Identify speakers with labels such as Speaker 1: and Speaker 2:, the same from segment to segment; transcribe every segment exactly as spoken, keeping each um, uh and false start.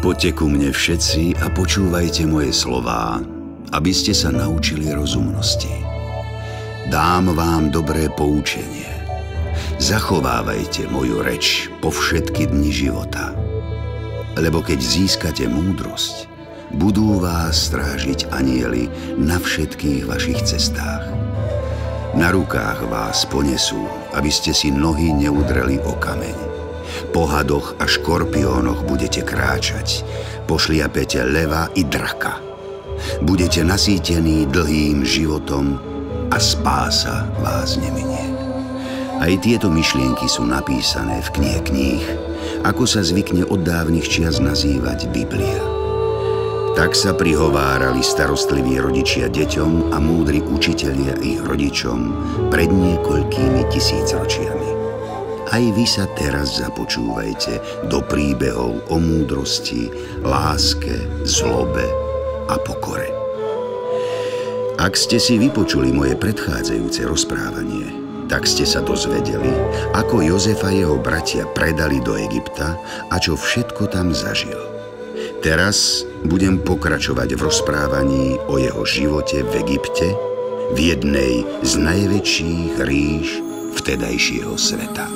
Speaker 1: Poďte ku mne všetci a počúvajte moje slová, aby ste sa naučili rozumnosti. Dám vám dobré poučenie. Zachovávajte moju reč po všetky dni života. Lebo keď získate múdrosť, budú vás strážiť anjeli na všetkých vašich cestách. Na rukách vás ponesú, aby ste si nohy neudreli o kameň. Po hadoch a škorpiónoch budete kráčať, pošliapete leva i draka. Budete nasýtení dlhým životom a spása vás neminie. Aj tieto myšlienky sú napísané v knihe kníh, ako sa zvykne od dávnych čias nazývať Biblia. Tak sa prihovárali starostliví rodičia deťom a múdri učitelia ich rodičom pred niekoľkými tisícročiami. Aj vy sa teraz započúvajte do príbehov o múdrosti, láske, zlobe a pokore. Ak ste si vypočuli moje predchádzajúce rozprávanie, tak ste sa dozvedeli, ako Jozef a jeho bratia predali do Egypta a čo všetko tam zažil. Teraz budem pokračovať v rozprávaní o jeho živote v Egypte, v jednej z najväčších ríš vtedajšieho sveta.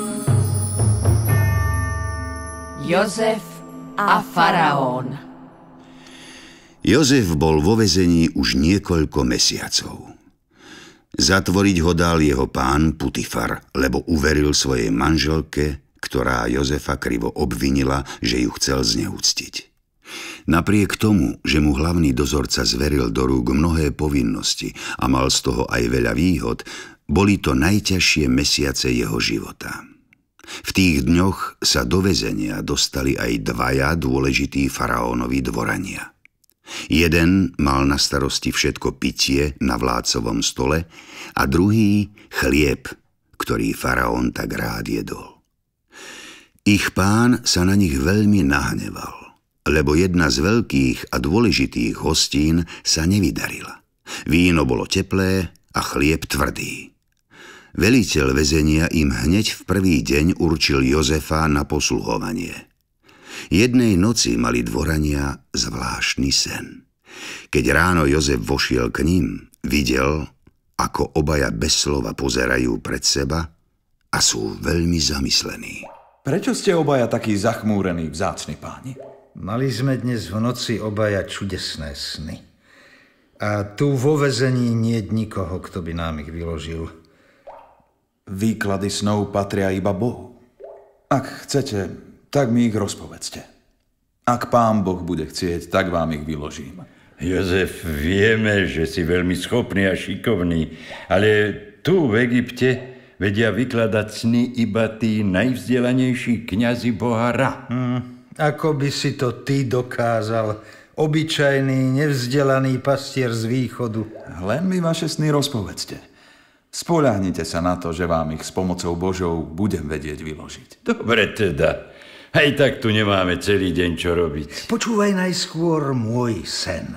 Speaker 2: Jozef a faraón.
Speaker 1: Jozef bol vo väzení už niekoľko mesiacov. Zatvoriť ho dal jeho pán Putifar, lebo uveril svojej manželke, ktorá Jozefa krivo obvinila, že ju chcel zneúctiť. Napriek tomu, že mu hlavný dozorca zveril do rúk mnohé povinnosti a mal z toho aj veľa výhod, boli to najťažšie mesiace jeho života. V tých dňoch sa do väzenia dostali aj dvaja dôležití faraónovi dvorania. Jeden mal na starosti všetko pitie na vládcovom stole a druhý chlieb, ktorý faraón tak rád jedol. Ich pán sa na nich veľmi nahneval, lebo jedna z veľkých a dôležitých hostín sa nevydarila. Víno bolo teplé a chlieb tvrdý. Veliteľ väzenia im hneď v prvý deň určil Jozefa na posluhovanie. Jednej noci mali dvorania zvláštny sen. Keď ráno Jozef vošiel k ním, videl, ako obaja bez slova pozerajú pred seba a sú veľmi zamyslení.
Speaker 3: Prečo ste obaja takí zachmúrení, vzácni páni?
Speaker 4: Mali sme dnes v noci obaja čudesné sny. A tu vo väzení niet nikoho, kto by nám ich vyložil.
Speaker 3: Výklady snov patria iba Bohu. Ak chcete, tak mi ich rozpovedzte. Ak pán Boh bude chcieť, tak vám ich vyložím.
Speaker 5: Jozef, vieme, že si veľmi schopný a šikovný, ale tu v Egypte vedia vykladať sny iba tí najvzdelanejší kňazi Boha Ra.
Speaker 4: Hmm, ako by si to ty dokázal, obyčajný, nevzdelaný pastier z východu.
Speaker 3: Len mi vaše sny rozpovedzte. Spoľahnite sa na to, že vám ich s pomocou Božou budem vedieť vyložiť.
Speaker 5: Dobre teda. Aj tak tu nemáme celý deň čo robiť.
Speaker 4: Počúvaj najskôr môj sen.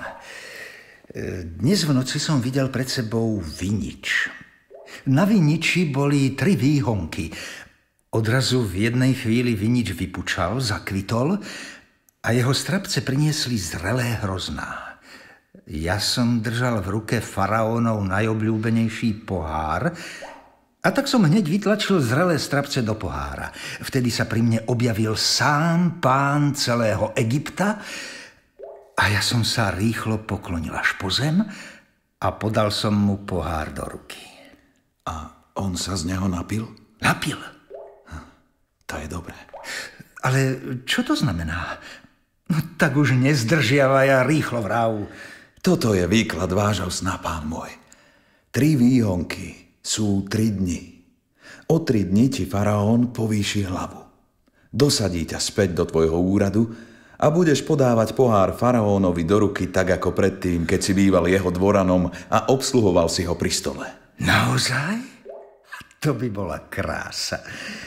Speaker 4: Dnes v noci som videl pred sebou vinič. Na viniči boli tri výhonky. Odrazu v jednej chvíli vinič vypučal, zakvitol a jeho strapce priniesli zrelé hrozná. Ja som držal v ruke faraónov najobľúbenejší pohár a tak som hneď vytlačil zrelé strapce do pohára. Vtedy sa pri mne objavil sám pán celého Egypta a ja som sa rýchlo poklonil až po zem a podal som mu pohár do ruky.
Speaker 3: A on sa z neho napil?
Speaker 4: Napil.
Speaker 3: To je dobré.
Speaker 4: Ale čo to znamená? No, tak už nezdržiavaj a rýchlo vrav.
Speaker 3: Toto je výklad vášho sna, pán môj. Tri výhonky sú tri dni. O tri dni ti faraón povýši hlavu. Dosadí ťa späť do tvojho úradu a budeš podávať pohár faraónovi do ruky tak ako predtým, keď si býval jeho dvoranom a obsluhoval si ho pri stole.
Speaker 4: Naozaj? To by bola krása.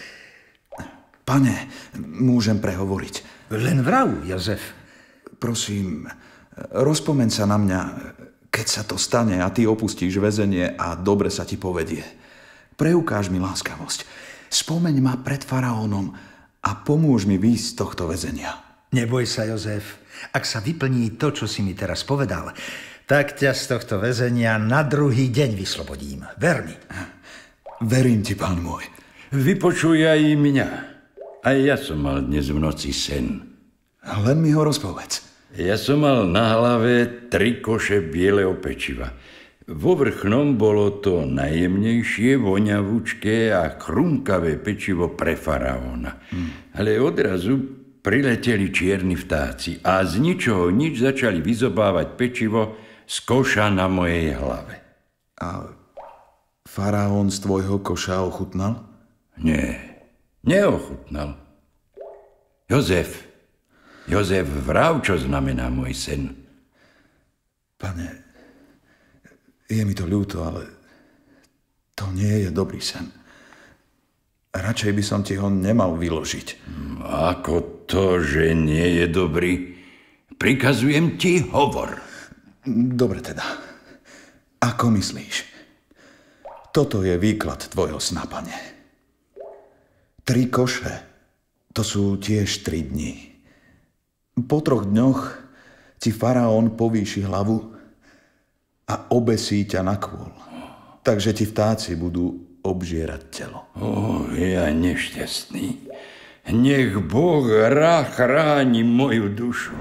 Speaker 3: Pane, môžem prehovoriť?
Speaker 4: Len vrav, Jozef.
Speaker 3: Prosím, rozpomeň sa na mňa, keď sa to stane a ty opustíš väzenie a dobre sa ti povedie. Preukáž mi láskavosť. Spomeň ma pred faraónom a pomôž mi výjsť z tohto väzenia.
Speaker 4: Neboj sa, Jozef. Ak sa vyplní to, čo si mi teraz povedal, tak ťa z tohto väzenia na druhý deň vyslobodím. Ver mi.
Speaker 3: Verím ti, pán môj.
Speaker 5: Vypočuj aj mňa. Aj ja som mal dnes v noci sen.
Speaker 3: Len mi ho rozpovedz.
Speaker 5: Ja som mal na hlave tri koše bieleho pečiva. Vo vrchnom bolo to najjemnejšie, voňavúčké a chrumkavé pečivo pre faraóna. Hmm. Ale odrazu prileteli čierni vtáci a z ničoho nič začali vyzobávať pečivo z koša na mojej hlave.
Speaker 3: A faraón z tvojho koša ochutnal?
Speaker 5: Nie, neochutnal. Jozef, Jozef, vrav, čo znamená môj sen.
Speaker 3: Pane, je mi to ľúto, ale to nie je dobrý sen. Radšej by som ti ho nemal vyložiť.
Speaker 5: Ako to, že nie je dobrý? Prikazujem ti, hovor.
Speaker 3: Dobre teda. Ako myslíš? Toto je výklad tvojho sna, pane. Tri koše, to sú tiež tri dni. Po troch dňoch ti faraón povýši hlavu a obesí ťa na kôl. Takže ti vtáci budú obžierať telo.
Speaker 5: Ó, ja nešťastný. Nech Boh rá chráni moju dušu.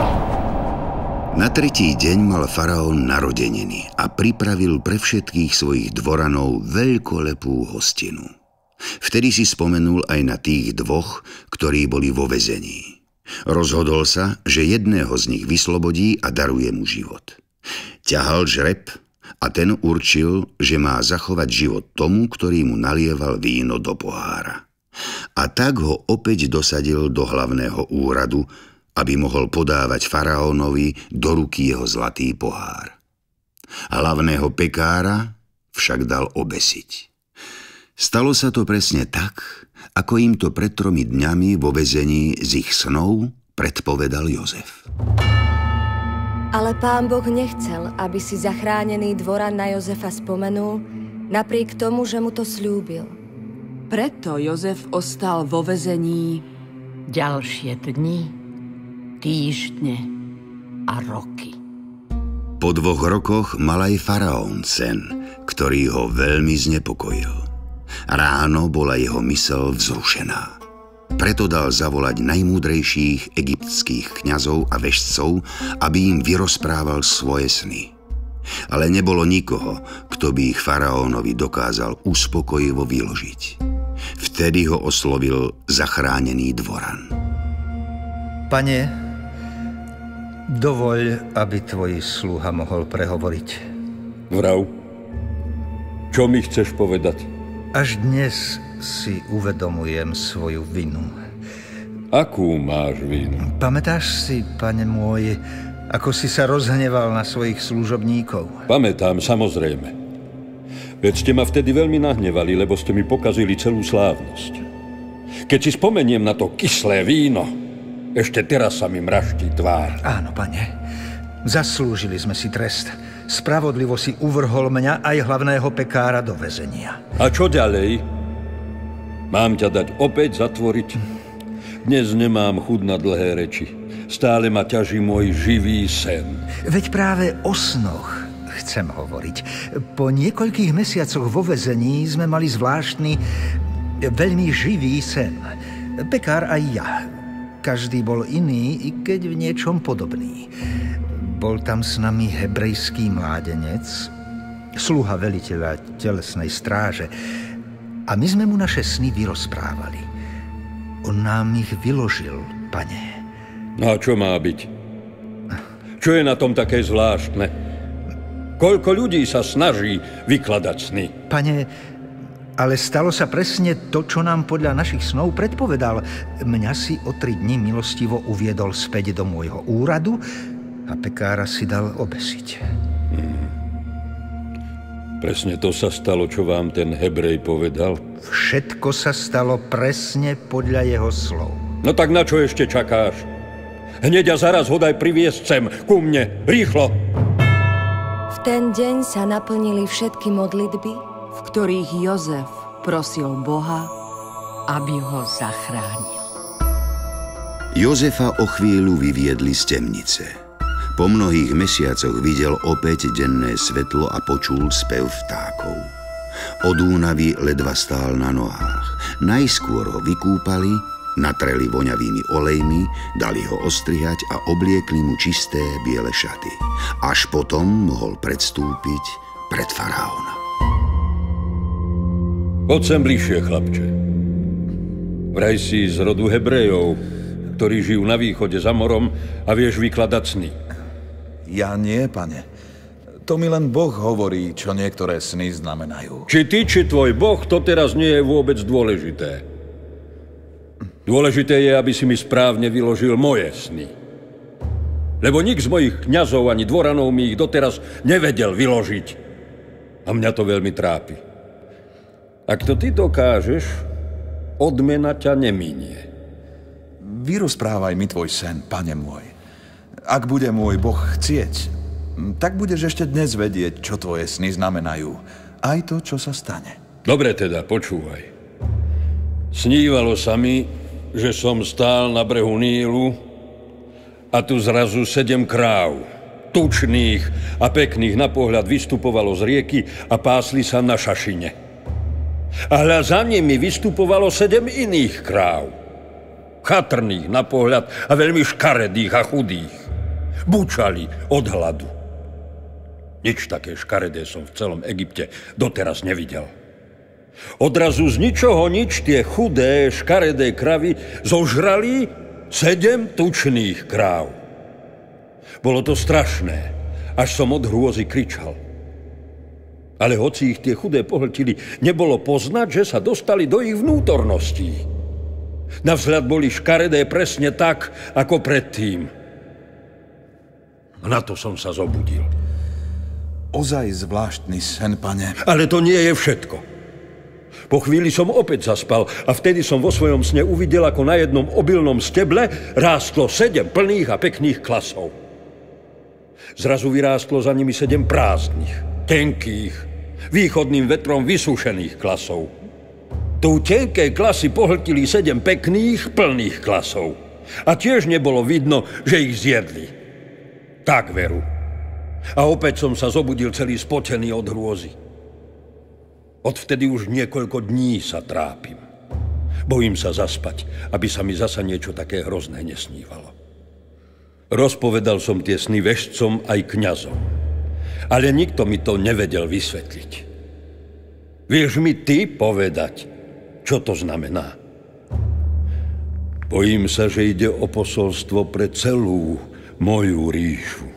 Speaker 1: Na tretí deň mal faraón narodeniny a pripravil pre všetkých svojich dvoranov veľkolepú hostinu. Vtedy si spomenul aj na tých dvoch, ktorí boli vo väzení. Rozhodol sa, že jedného z nich vyslobodí a daruje mu život. Ťahal žreb a ten určil, že má zachovať život tomu, ktorý mu nalieval víno do pohára. A tak ho opäť dosadil do hlavného úradu, aby mohol podávať faraónovi do ruky jeho zlatý pohár. Hlavného pekára však dal obesiť. Stalo sa to presne tak, ako im to pred tromi dňami vo väzení z ich snov predpovedal Jozef.
Speaker 6: Ale Pán Boh nechcel, aby si zachránený dvoran na Jozefa spomenul, napriek tomu, že mu to sľúbil.
Speaker 2: Preto Jozef ostal vo väzení ďalšie dni, týždne a roky.
Speaker 1: Po dvoch rokoch mal aj faraón sen, ktorý ho veľmi znepokojil. Ráno bola jeho myseľ vzrušená. Preto dal zavolať najmúdrejších egyptských kňazov a vešcov, aby im vyrozprával svoje sny. Ale nebolo nikoho, kto by ich faraónovi dokázal uspokojivo vyložiť. Vtedy ho oslovil zachránený dvoran.
Speaker 4: Pane, dovoľ, aby tvoj sluha mohol prehovoriť.
Speaker 7: Vrav, čo mi chceš povedať?
Speaker 4: Až dnes si uvedomujem svoju vinu.
Speaker 7: Akú máš vinu?
Speaker 4: Pamätáš si, pane môj, ako si sa rozhneval na svojich služobníkov?
Speaker 7: Pamätám, samozrejme. Veď ste ma vtedy veľmi nahnevali, lebo ste mi pokazili celú slávnosť. Keď si spomeniem na to kyslé víno, ešte teraz sa mi mraští tvár.
Speaker 4: Áno, pane. Zaslúžili sme si trest. Spravodlivo si uvrhol mňa aj hlavného pekára do väzenia.
Speaker 7: A čo ďalej? Mám ťa dať opäť zatvoriť? Dnes nemám chuť na dlhé reči. Stále ma ťaží môj živý sen.
Speaker 4: Veď práve o snoch chcem hovoriť. Po niekoľkých mesiacoch vo väzení sme mali zvláštny, veľmi živý sen. Pekár aj ja. Každý bol iný, i keď v niečom podobný. Bol tam s nami hebrejský mládenec, sluha veliteľa telesnej stráže, a my sme mu naše sny vyrozprávali. On nám ich vyložil, pane.
Speaker 7: No a čo má byť? Čo je na tom také zvláštne? Koľko ľudí sa snaží vykladať sny?
Speaker 4: Pane, ale stalo sa presne to, čo nám podľa našich snov predpovedal. Mňa si o tri dni milostivo uviedol späť do môjho úradu a pekára si dal obesiť.
Speaker 7: Hmm. Presne to sa stalo, čo vám ten Hebrej povedal?
Speaker 4: Všetko sa stalo presne podľa jeho slov.
Speaker 7: No tak na čo ešte čakáš? Hneď a zaraz ho daj priviesť sem, ku mne, rýchlo!
Speaker 6: V ten deň sa naplnili všetky modlitby,
Speaker 2: v ktorých Jozef prosil Boha, aby ho zachránil.
Speaker 1: Jozefa o chvíľu vyviedli z temnice. Po mnohých mesiacoch videl opäť denné svetlo a počul spev vtákov. Od únavy ledva stál na nohách. Najskôr ho vykúpali, natreli voňavými olejmi, dali ho ostrihať a obliekli mu čisté biele šaty. Až potom mohol predstúpiť pred faraóna.
Speaker 7: Poď sem bližšie, chlapče. Vraj si z rodu Hebrejov, ktorí žijú na východe za morom a vieš vykladať sny.
Speaker 3: Ja nie, pane. To mi len Boh hovorí, čo niektoré sny znamenajú.
Speaker 7: Či ty, či tvoj Boh, to teraz nie je vôbec dôležité. Dôležité je, aby si mi správne vyložil moje sny. Lebo nik z mojich kňazov ani dvoranov mi ich doteraz nevedel vyložiť. A mňa to veľmi trápi. Ak to ty dokážeš, odmena ťa neminie.
Speaker 3: Vyrozprávaj mi tvoj sen, pane môj. Ak bude môj Boh chcieť, tak budeš ešte dnes vedieť, čo tvoje sny znamenajú. Aj to, čo sa stane.
Speaker 7: Dobre teda, počúvaj. Snívalo sa mi, že som stál na brehu Nílu a tu zrazu sedem kráv, tučných a pekných na pohľad, vystupovalo z rieky a pásli sa na šašine. A hľa za nimi vystupovalo sedem iných kráv, chatrných na pohľad a veľmi škaredých a chudých. Bučali od hladu. Nič také škaredé som v celom Egypte doteraz nevidel. Odrazu z ničoho nič tie chudé, škaredé kravy zožrali sedem tučných kráv. Bolo to strašné, až som od hrôzy kričal. Ale hoci ich tie chudé pohltili, nebolo poznať, že sa dostali do ich vnútorností. Navzhľad boli škaredé presne tak, ako predtým. A na to som sa zobudil.
Speaker 3: Ozaj zvláštny sen, pane.
Speaker 7: Ale to nie je všetko. Po chvíli som opäť zaspal a vtedy som vo svojom sne uvidel, ako na jednom obilnom steble rástlo sedem plných a pekných klasov. Zrazu vyrástlo za nimi sedem prázdnych, tenkých, východným vetrom vysúšených klasov. Tu tenké klasy pohltili sedem pekných, plných klasov. A tiež nebolo vidno, že ich zjedli. Tak veru. A opäť som sa zobudil celý spotený od hrôzy. Odvtedy už niekoľko dní sa trápim. Bojím sa zaspať, aby sa mi zasa niečo také hrozné nesnívalo. Rozpovedal som tie sny vešcom aj kňazom. Ale nikto mi to nevedel vysvetliť. Vieš mi ty povedať, čo to znamená? Bojím sa, že ide o posolstvo pre celú moju ríšu.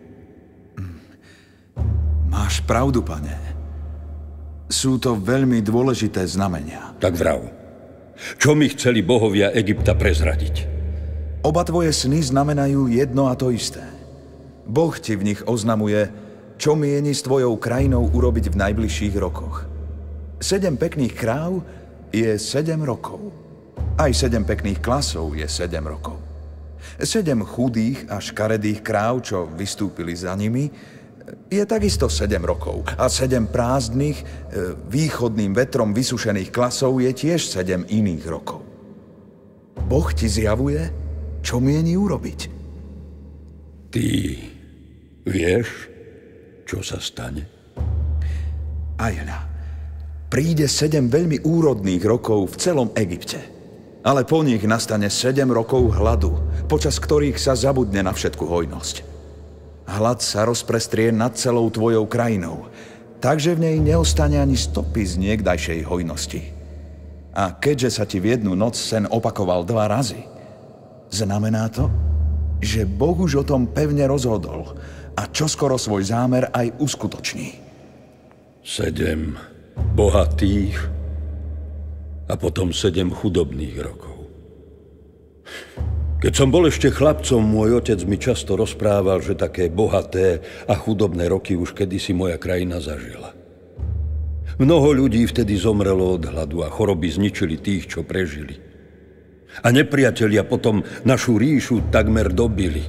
Speaker 3: Máš pravdu, pane. Sú to veľmi dôležité znamenia.
Speaker 7: Tak vrav. Čo mi chceli bohovia Egypta prezradiť?
Speaker 3: Oba tvoje sny znamenajú jedno a to isté. Boh ti v nich oznamuje, čo mieni s tvojou krajinou urobiť v najbližších rokoch. Sedem pekných kráv je sedem rokov. Aj sedem pekných klasov je sedem rokov. Sedem chudých a škaredých kráv, čo vystúpili za nimi, je takisto sedem rokov. A sedem prázdnych, východným vetrom vysušených klasov je tiež sedem iných rokov. Boh ti zjavuje, čo mieni urobiť.
Speaker 7: Ty vieš, čo sa stane?
Speaker 3: Aj hľa. Príde sedem veľmi úrodných rokov v celom Egypte. Ale po nich nastane sedem rokov hladu, počas ktorých sa zabudne na všetku hojnosť. Hlad sa rozprestrie nad celou tvojou krajinou, takže v nej neostane ani stopy z niekdajšej hojnosti. A keďže sa ti v jednu noc sen opakoval dva razy, znamená to, že Boh už o tom pevne rozhodol a čoskoro svoj zámer aj uskutoční.
Speaker 7: Sedem bohatých a potom sedem chudobných rokov. Keď som bol ešte chlapcom, môj otec mi často rozprával, že také bohaté a chudobné roky už kedysi moja krajina zažila. Mnoho ľudí vtedy zomrelo od hladu a choroby zničili tých, čo prežili. A nepriatelia potom našu ríšu takmer dobili.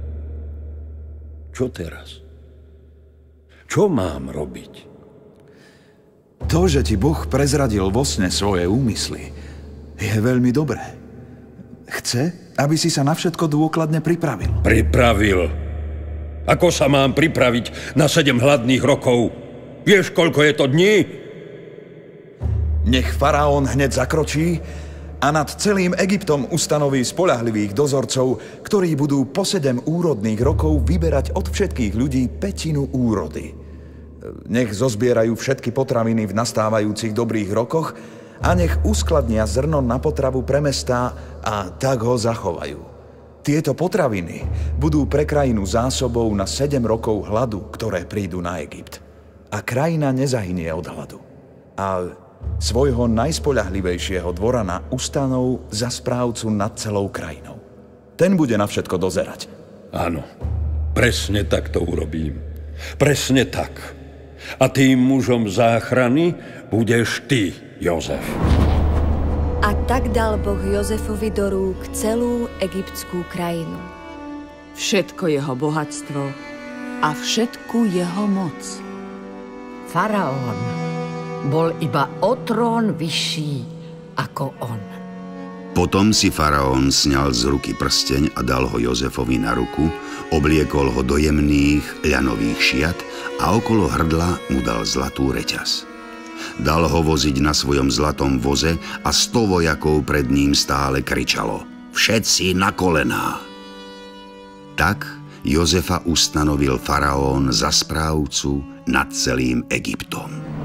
Speaker 7: Čo teraz? Čo mám robiť?
Speaker 3: To, že ti Boh prezradil vo sne svoje úmysly, je veľmi dobré. Chce, aby si sa na všetko dôkladne pripravil.
Speaker 7: Pripravil? Ako sa mám pripraviť na sedem hladných rokov? Vieš, koľko je to dní?
Speaker 3: Nech faraón hneď zakročí a nad celým Egyptom ustanoví spoľahlivých dozorcov, ktorí budú po sedem úrodných rokov vyberať od všetkých ľudí pätinu úrody. Nech zozbierajú všetky potraviny v nastávajúcich dobrých rokoch a nech uskladnia zrno na potravu pre mestá a tak ho zachovajú. Tieto potraviny budú pre krajinu zásobou na sedem rokov hladu, ktoré prídu na Egypt. A krajina nezahynie od hladu. A svojho najspoľahlivejšieho dvorana ustanov za správcu nad celou krajinou. Ten bude na všetko dozerať.
Speaker 7: Áno, presne tak to urobím. Presne tak. A tým mužom záchrany budeš ty, Jozef.
Speaker 6: A tak dal Boh Jozefovi do rúk celú egyptskú krajinu.
Speaker 2: Všetko jeho bohatstvo a všetku jeho moc.
Speaker 8: Faraón bol iba o trón vyšší ako on.
Speaker 1: Potom si faraón sňal z ruky prsteň a dal ho Jozefovi na ruku, obliekol ho do jemných ľanových šiat a okolo hrdla mu dal zlatú reťaz. Dal ho voziť na svojom zlatom voze a sto vojakov pred ním stále kričalo: Všetci na kolená! Tak Jozefa ustanovil faraón za správcu nad celým Egyptom.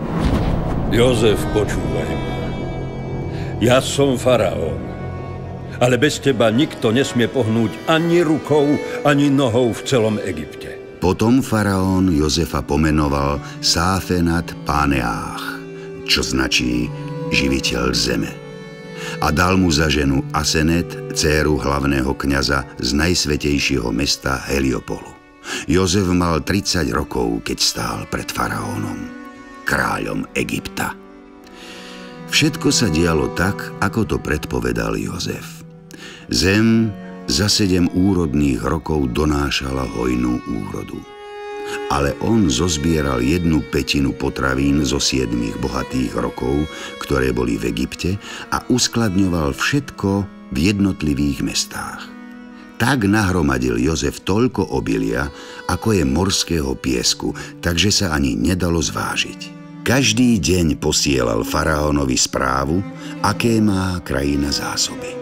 Speaker 7: Jozef, počúvaj ma. Ja som faraón, ale bez teba nikto nesmie pohnúť ani rukou, ani nohou v celom Egypte.
Speaker 1: Potom faraón Jozefa pomenoval Sáfenat Páneách, čo značí živiteľ zeme. A dal mu za ženu Asenet, dcéru hlavného kňaza z najsvätejšieho mesta Heliopolu. Jozef mal tridsať rokov, keď stál pred faraónom, kráľom Egypta. Všetko sa dialo tak, ako to predpovedal Jozef. Zem za sedem úrodných rokov donášala hojnú úrodu. Ale on zozbieral jednu pätinu potravín zo siedmých bohatých rokov, ktoré boli v Egypte, a uskladňoval všetko v jednotlivých mestách. Tak nahromadil Jozef toľko obilia, ako je morského piesku, takže sa ani nedalo zvážiť. Každý deň posielal faraónovi správu, aké má krajina zásoby.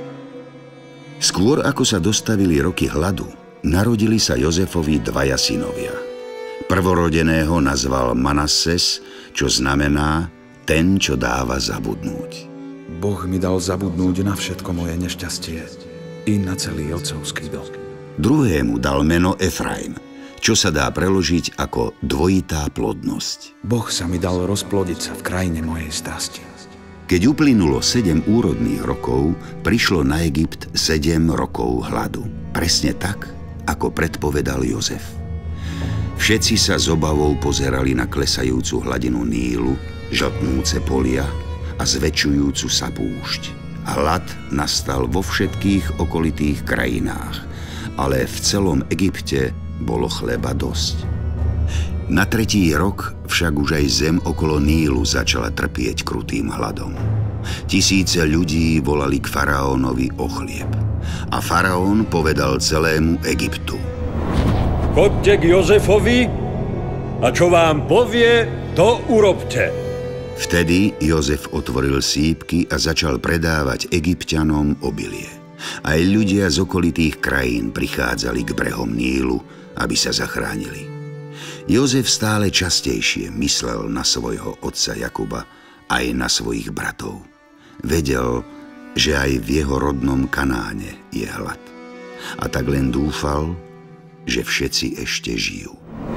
Speaker 1: Skôr ako sa dostavili roky hladu, narodili sa Jozefovi dvaja synovia. Prvorodeného nazval Manasses, čo znamená ten, čo dáva zabudnúť.
Speaker 3: Boh mi dal zabudnúť na všetko moje nešťastie i na celý otcovský dom.
Speaker 1: Druhému dal meno Efraim, čo sa dá preložiť ako dvojitá plodnosť.
Speaker 3: Boh sa mi dal rozplodiť sa v krajine mojej strasti.
Speaker 1: Keď uplynulo sedem úrodných rokov, prišlo na Egypt sedem rokov hladu. Presne tak, ako predpovedal Jozef. Všetci sa s obavou pozerali na klesajúcu hladinu Nílu, žltnúce polia a zväčšujúcu sa púšť. Hlad nastal vo všetkých okolitých krajinách, ale v celom Egypte bolo chleba dosť. Na tretí rok však už aj zem okolo Nílu začala trpieť krutým hladom. Tisíce ľudí volali k faraónovi o chlieb. A faraón povedal celému Egyptu:
Speaker 7: Chodte k Jozefovi a čo vám povie, to urobte.
Speaker 1: Vtedy Jozef otvoril sípky a začal predávať Egypťanom obilie. Aj ľudia z okolitých krajín prichádzali k brehom Nílu, aby sa zachránili. Jozef stále častejšie myslel na svojho otca Jakuba aj na svojich bratov. Vedel, že aj v jeho rodnom Kanáne je hlad. A tak len dúfal, že všetci ešte žijú.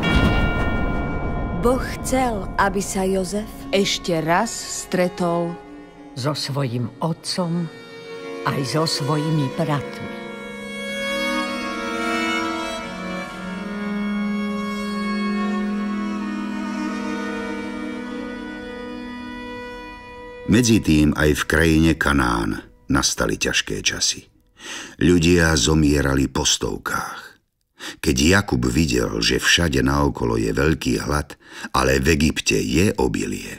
Speaker 6: Boh chcel, aby sa Jozef
Speaker 2: ešte raz stretol
Speaker 8: so svojím otcom aj so svojimi bratmi.
Speaker 1: Medzitým aj v krajine Kanán nastali ťažké časy. Ľudia zomierali po stovkách. Keď Jakub videl, že všade naokolo je veľký hlad, ale v Egypte je obilie,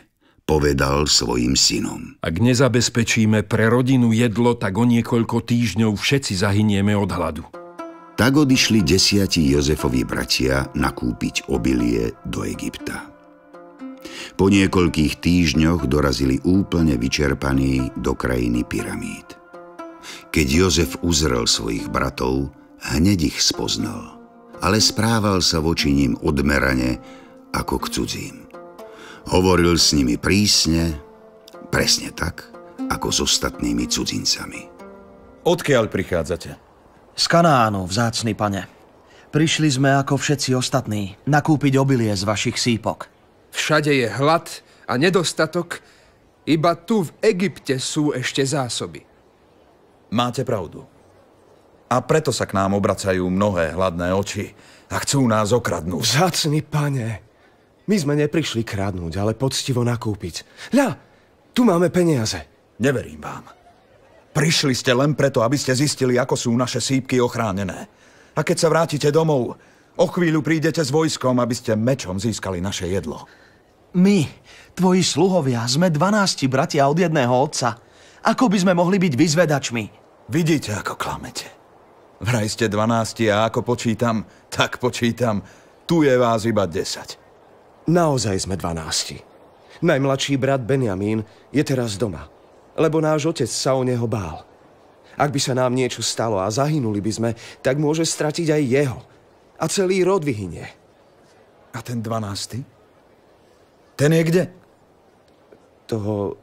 Speaker 1: povedal svojim synom.
Speaker 9: Ak nezabezpečíme pre rodinu jedlo, tak o niekoľko týždňov všetci zahynieme od hladu.
Speaker 1: Tak odišli desiati Jozefovi bratia nakúpiť obilie do Egypta. Po niekoľkých týždňoch dorazili úplne vyčerpaní do krajiny pyramíd. Keď Jozef uzrel svojich bratov, hneď ich spoznal, ale správal sa voči ním odmerane ako k cudzím. Hovoril s nimi prísne, presne tak, ako s ostatnými cudzincami.
Speaker 3: Odkiaľ prichádzate?
Speaker 10: Z Kanánu, vzácny pane. Prišli sme ako všetci ostatní nakúpiť obilie z vašich sípok.
Speaker 11: Všade je hlad a nedostatok, iba tu v Egypte sú ešte zásoby.
Speaker 3: Máte pravdu. A preto sa k nám obracajú mnohé hladné oči a chcú nás okradnúť.
Speaker 11: Vzácny pane, my sme neprišli kradnúť, ale poctivo nakúpiť. Ľa, tu máme peniaze.
Speaker 3: Neverím vám. Prišli ste len preto, aby ste zistili, ako sú naše sípky ochránené. A keď sa vrátite domov, o chvíľu prídete s vojskom, aby ste mečom získali naše jedlo.
Speaker 10: My, tvoji sluhovia, sme dvanásti bratia od jedného otca. Ako by sme mohli byť vyzvedačmi?
Speaker 3: Vidíte, ako klamete. Vraj ste dvanásti a ako počítam, tak počítam, tu je vás iba desať.
Speaker 11: Naozaj sme dvanásti. Najmladší brat Benjamín je teraz doma, lebo náš otec sa o neho bál. Ak by sa nám niečo stalo a zahynuli by sme, tak môže stratiť aj jeho. A celý rod vyhynie.
Speaker 3: A ten dvanásty? Ten je kde?
Speaker 11: Toho...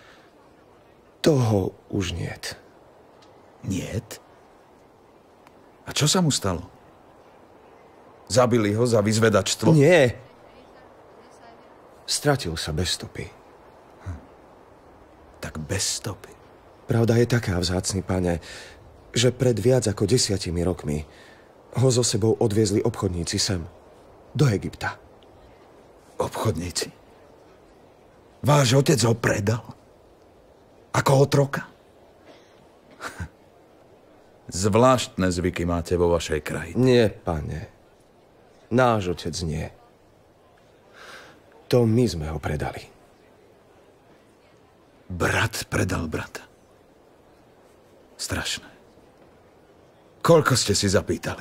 Speaker 11: Toho už niet.
Speaker 3: Niet? A čo sa mu stalo? Zabili ho za vyzvedačstvo?
Speaker 11: Nie. Stratil sa bez stopy.
Speaker 3: Hm. Tak bez stopy.
Speaker 11: Pravda je taká, vzácny pane, že pred viac ako desiatimi rokmi ho so sebou odviezli obchodníci sem, do Egypta.
Speaker 3: Obchodníci? Váš otec ho predal? Ako otroka? Zvláštne zvyky máte vo vašej krajine.
Speaker 11: Nie, pane. Náš otec nie. To my sme ho predali.
Speaker 3: Brat predal brata. Strašné. Koľko ste si zapýtali?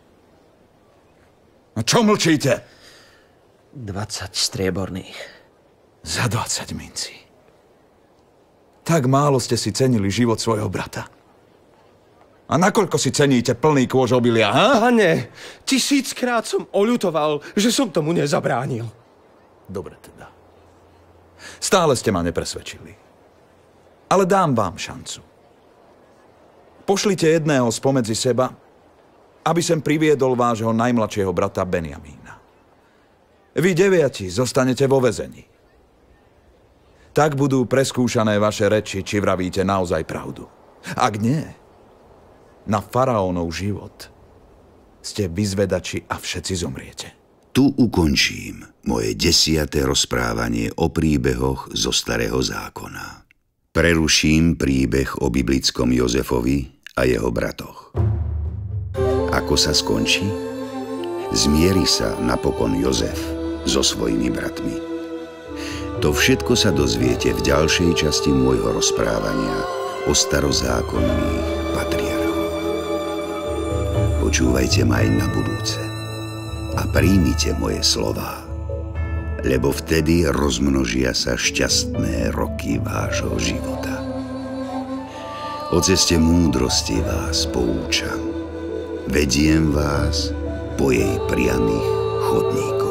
Speaker 3: A čo mlčíte?
Speaker 10: dvadsať strieborných.
Speaker 3: Za dvadsať mincí. Tak málo ste si cenili život svojho brata. A nakoľko si ceníte plný kôž obilia, ha?
Speaker 11: Pane, tisíckrát som oľutoval, že som tomu nezabránil.
Speaker 3: Dobre teda. Stále ste ma nepresvedčili. Ale dám vám šancu. Pošlite jedného spomedzi seba, aby sem priviedol vášho najmladšieho brata Benjamína. Vy deviati zostanete vo väzení. Tak budú preskúšané vaše reči, či vravíte naozaj pravdu. Ak nie, na faraónov život ste vyzvedači a všetci zomriete.
Speaker 1: Tu ukončím moje desiate rozprávanie o príbehoch zo Starého zákona. Preruším príbeh o biblickom Jozefovi a jeho bratoch. Ako sa skončí? Zmierí sa napokon Jozef so svojimi bratmi. To všetko sa dozviete v ďalšej časti môjho rozprávania o starozákonných patriarchoch. Počúvajte ma aj na budúce a príjmite moje slová, lebo vtedy rozmnožia sa šťastné roky vášho života. O ceste múdrosti vás poučam, vediem vás po jej priamých chodníkoch.